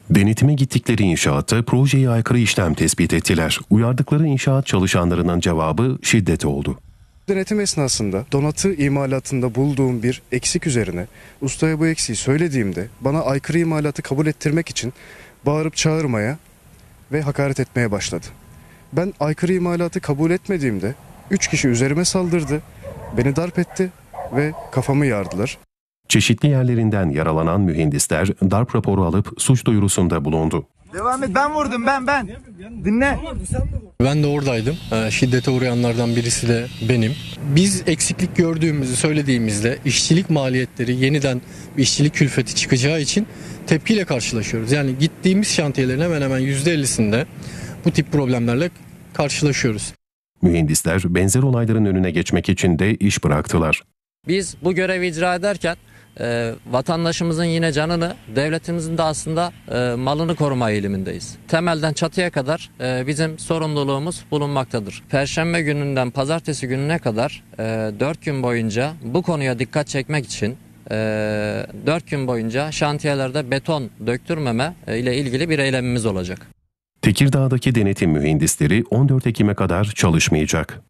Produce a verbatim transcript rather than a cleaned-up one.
Denetime gittikleri inşaatta projeye aykırı işlem tespit ettiler. Uyardıkları inşaat çalışanlarının cevabı şiddet oldu. Denetim esnasında donatı imalatında bulduğum bir eksik üzerine ustaya bu eksiği söylediğimde bana aykırı imalatı kabul ettirmek için bağırıp çağırmaya ve hakaret etmeye başladı. Ben aykırı imalatı kabul etmediğimde üç kişi üzerime saldırdı, beni darp etti ve kafamı yardılar. Çeşitli yerlerinden yaralanan mühendisler darp raporu alıp suç duyurusunda bulundu. Devam et, ben vurdum, ben ben. Dinle. Ben de oradaydım. Şiddete uğrayanlardan birisi de benim. Biz eksiklik gördüğümüzü söylediğimizde işçilik maliyetleri yeniden işçilik külfeti çıkacağı için tepkiyle karşılaşıyoruz. Yani gittiğimiz şantiyelerin hemen hemen yüzde ellisinde bu tip problemlerle karşılaşıyoruz. Mühendisler benzer olayların önüne geçmek için de iş bıraktılar. Biz bu görevi icra ederken e, vatandaşımızın yine canını, devletimizin de aslında e, malını koruma eğilimindeyiz. Temelden çatıya kadar e, bizim sorumluluğumuz bulunmaktadır. Perşembe gününden pazartesi gününe kadar e, dört gün boyunca bu konuya dikkat çekmek için e, dört gün boyunca şantiyelerde beton döktürmeme e, ile ilgili bir eylemimiz olacak. Tekirdağ'daki denetim mühendisleri on dört Ekim'e kadar çalışmayacak.